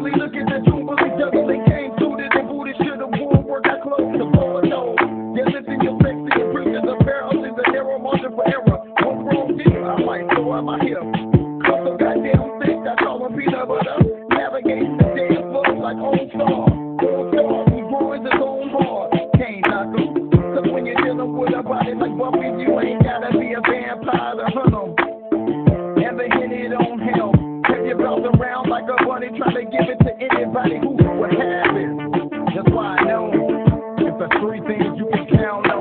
ugly. Look at the jubilee juggling. Came suited and booted. Should've worn work. I closed the board. No. You're lifting your sexy and preaching the barrels. Is an error margin for error. One wrong deal, I might throw out my hip. Couple goddamn thick. I call them peanut butter. Navigating the dance floor like old star. Old star who's growing his own hard. Can't knock 'em. Cause when you're dealing with a body like Buffy, you ain't gotta be a vampire to hunt 'em. Never hit it on hell. Have you bounced around like a bunny trying to give it to anybody who would have it? That's why I know if the three things you can count